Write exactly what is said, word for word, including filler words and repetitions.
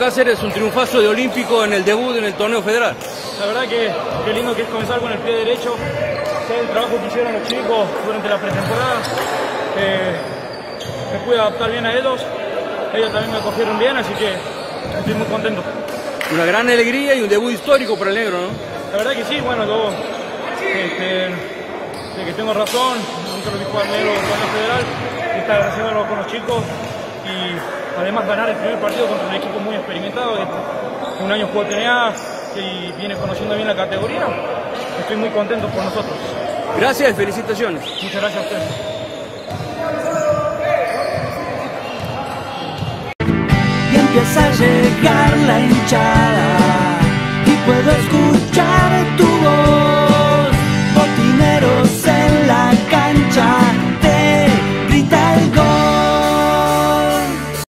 Cáceres, un triunfazo de Olímpico en el debut en el torneo federal. La verdad que, que lindo que es comenzar con el pie derecho. Todo el trabajo que hicieron los chicos durante la pretemporada. Eh, me pude adaptar bien a ellos. Ellos también me cogieron bien, así que estoy muy contento. Una gran alegría y un debut histórico para el negro, ¿no? La verdad que sí, bueno, yo este, de que tengo razón, nunca lo vi jugar negro en el torneo federal, y estar haciéndolo con los chicos y además ganar el primer partido contra un equipo muy experimentado, que un año jugó T N A y viene conociendo bien la categoría. Estoy muy contento por nosotros. Gracias y felicitaciones. Muchas gracias a ustedes. Y empieza a llegar la hinchada.